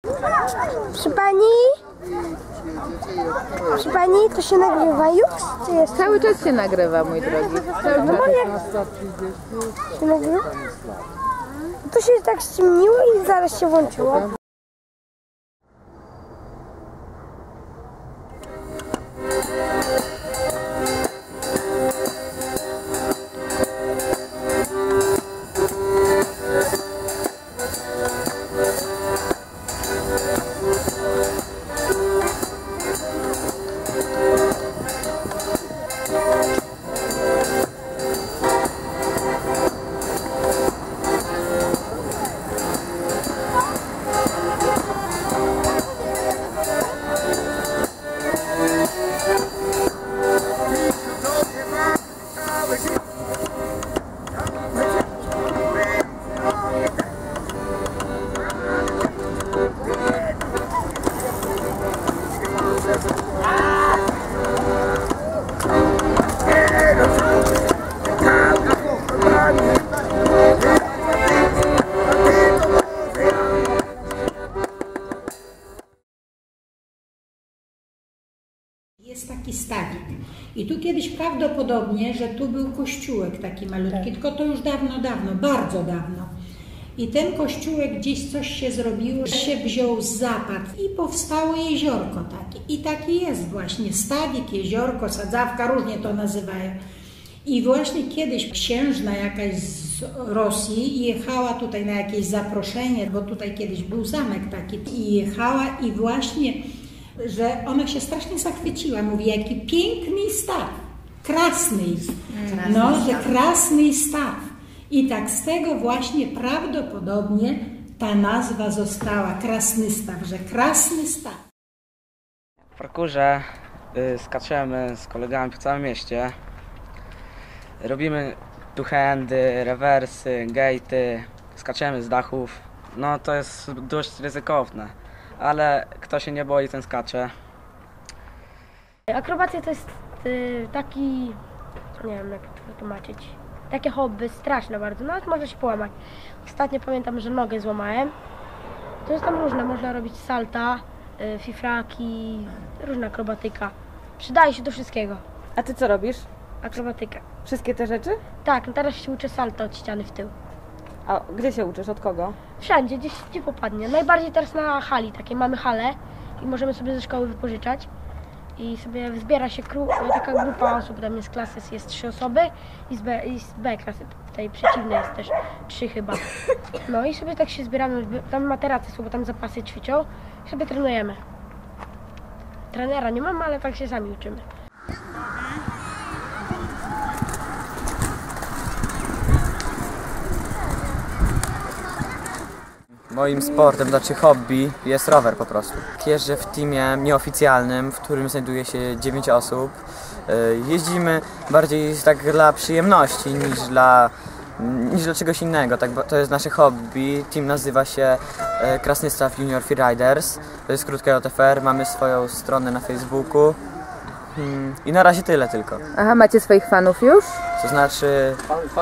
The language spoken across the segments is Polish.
Proszę pani, to się nagrywa już? Czy jest? Cały czas się nagrywa, mój drogi. Cały czas. Się nagrywa? To się tak ściemniło i zaraz się włączyło. Jest taki stawik i tu kiedyś prawdopodobnie, że tu był kościółek taki malutki, tylko to już dawno, bardzo dawno. I ten kościółek gdzieś coś się zrobiło, się wziął zapad i powstało jeziorko takie. I taki jest właśnie stawik, jeziorko, sadzawka, różnie to nazywają. I właśnie kiedyś księżna jakaś z Rosji jechała tutaj na jakieś zaproszenie, bo tutaj kiedyś był zamek taki i jechała i właśnie że ona się strasznie zachwyciła. Mówi, jaki piękny staw, krasny. No, że krasny staw. I tak z tego właśnie prawdopodobnie ta nazwa została, Krasny Staw, że krasny staw. W parkurze skaczemy z kolegami po całym mieście. Robimy two-handy, rewersy, gate'y, skaczemy z dachów. No to jest dość ryzykowne. Ale kto się nie boi, ten skacze. Akrobacja to jest taki, nie wiem jak to wytłumaczyć, takie hobby straszne bardzo, nawet można się połamać. Ostatnio pamiętam, że nogę złamałem. To jest tam różne, można robić salta, fifraki, różna akrobatyka. Przydaje się do wszystkiego. A ty co robisz? Akrobatykę. Wszystkie te rzeczy? Tak, no teraz się uczę salta od ściany w tył. A gdzie się uczysz? Od kogo? Wszędzie, gdzie popadnie. Najbardziej teraz na hali, takie mamy halę i możemy sobie ze szkoły wypożyczać. I sobie zbiera się taka grupa osób, tam jest klasy, jest 3 osoby i z B klasy, tej przeciwnej jest też 3 chyba. No i sobie tak się zbieramy, tam materacy są, bo tam zapasy ćwiczą i sobie trenujemy. Trenera nie mamy, ale tak się sami uczymy. Moim sportem, znaczy hobby, jest rower po prostu. Jeżdżę w teamie nieoficjalnym, w którym znajduje się 9 osób. Jeździmy bardziej tak dla przyjemności niż dla czegoś innego. Tak, to jest nasze hobby. Team nazywa się Krasny Staw Junior Freeriders. To jest krótka JFR, mamy swoją stronę na Facebooku. I na razie tyle tylko. Aha, macie swoich fanów już? To znaczy...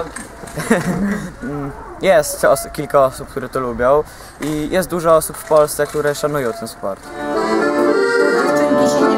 Jest kilka osób, które to lubią i jest dużo osób w Polsce, które szanują ten sport.